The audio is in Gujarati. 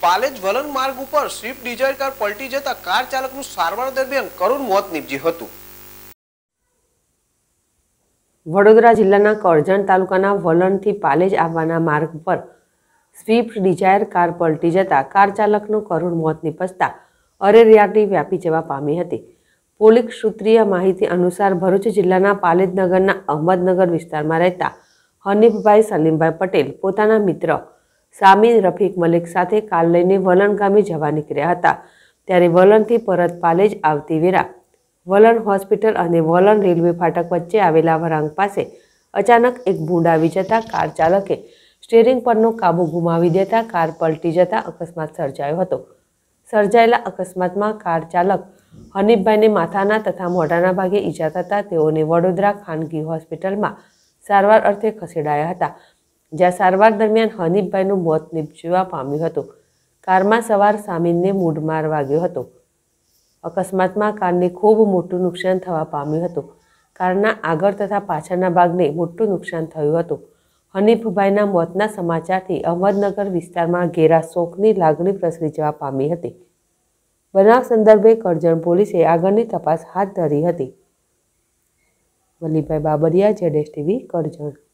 પાલેજ વલણ માર્ગ ઉપર સ્વિફ્ટ ડિઝાયર કાર પલટી જતા કાર ચાલકનું સારવાર દરમિયાન કરુણ મોત નીપજ્યું હતું। વડોદરા જિલ્લાના કરજણ તાલુકાના વલણથી પાલેજ આવવાના માર્ગ પર સ્વિફ્ટ ડિઝાયર કાર પલટી જતા કાર ચાલકનું કરુણ મોત નીપજતા અરેરિયાટી વ્યાપી જવા પામી હતી। પોલીસ સૂત્રીય માહિતી અનુસાર ભરૂચ જિલ્લાના પાલેજ નગરના અહમદનગર વિસ્તારમાં રહેતા હનીફભાઈ સલીમભાઈ પટેલ પોતાના મિત્ર સામી રફીક મલિક સાથે કાર લઈને વલણ ગામે જવા નીકળ્યા હતા। ત્યારે વલણથી પરત પાલેજ આવતી વેળા વલણ હોસ્પિટલ અને વલણ રેલવે ફાટક વચ્ચે આવેલા વળાંક પાસે અચાનક એક ભૂંડ આવી જતા કાર ચાલકે સ્ટીયરિંગ પરનો કાબુ ગુમાવી દેતા કાર પલટી જતા અકસ્માત સર્જાયો હતો। સર્જાયેલા અકસ્માતમાં કાર ચાલક હનીફભાઈને માથાના તથા મોઢાના ભાગે ઈજા થતાં તેઓને વડોદરા ખાનગી હોસ્પિટલમાં સારવાર અર્થે ખસેડાયા હતા, જ્યાં સારવાર દરમિયાન હનીફભાઈનું મોત નીપજવા પામ્યું હતું। કારમાં સવાર સામીનને મૂઢમાર વાગ્યો હતો। અકસ્માતમાં કારને ખૂબ મોટું નુકસાન થવા પામ્યું હતું। કારના આગળ તથા પાછળના ભાગને મોટું નુકસાન થયું હતું। હનીફભાઈના મોતના સમાચારથી અહમદનગર વિસ્તારમાં ઘેરા શોકની લાગણી પ્રસરી જવા પામી હતી। બનાવ સંદર્ભે કરજણ પોલીસે આગળની તપાસ હાથ ધરી હતી। વલીભાઈ બાબરિયા, ZSTV, કરજણ।